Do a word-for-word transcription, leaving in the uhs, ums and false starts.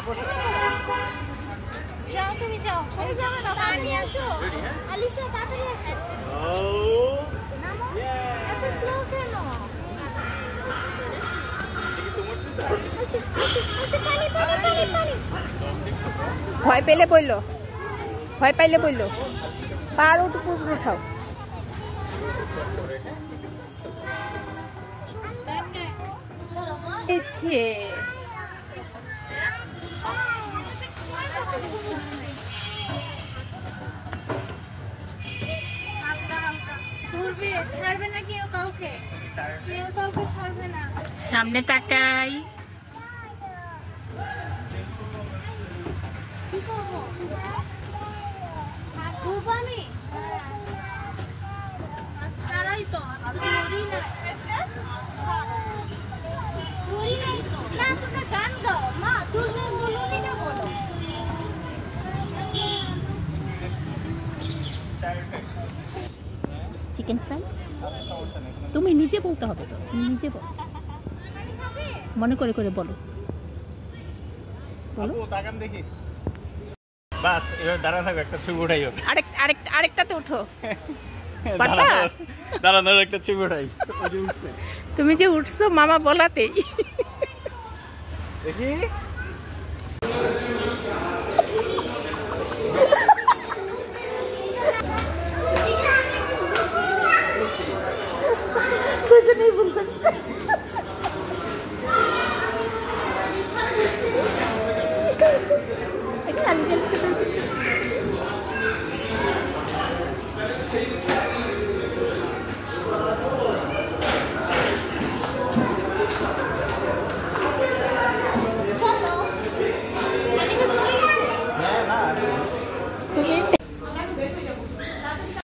যাও তুমি যাও এই যাবে না তাড়াতাড়ি আসো আলিশা তাড়াতাড়ি আসো ও এত স্লো কেন ভয় পেলে পড়লো ভয় পাইলে পড়লো পার উঠু উঠাও ইচ্ছে ছাড়বে না কেউ কাউকে কেউ কাউকে ছাড়বে না সামনে তাকাই কি করবো ঘুরবো আমি ছাড়াই তো ধরি না ধরি নাই তো না তোমরা গান গাও মা দুলুন দুলুনিটা বলো চিকেন ফ্রাই তুমি নিজে বলতে হবে তো তুমি নিজে বলো মনে করে করে বলো বলো তাকান দেখি বাস এবার দাঁড়া থাকো একটা ছবি উঠাইও আরেক আরেক আরেকটাতে উঠো দাঁড়ানোর একটা ছবি উঠাই তুমি যে উঠছো মামা বলাতেই দেখি